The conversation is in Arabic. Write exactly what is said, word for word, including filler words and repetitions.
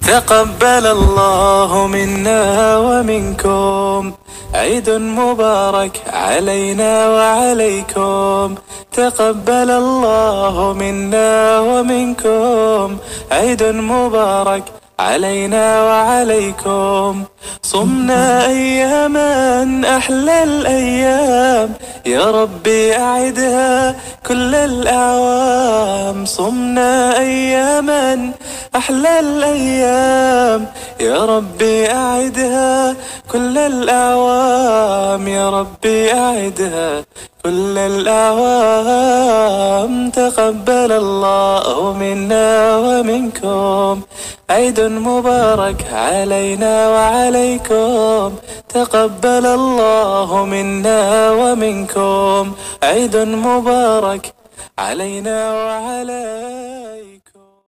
تقبل الله منا ومنكم، عيد مبارك علينا وعليكم. تقبل الله منا ومنكم، عيد مبارك علينا وعليكم. صمنا أياما أحلى الأيام، يا ربي أعدها كل الأعوام. صمنا أياما أحلى الأيام، يا ربي أعدها كل الأعوام. يا ربي أعدها كل الأعوام. تقبل الله منا ومنكم، عيد مبارك علينا وعليكم. تقبل الله منا ومنكم، عيد مبارك علينا وعليكم.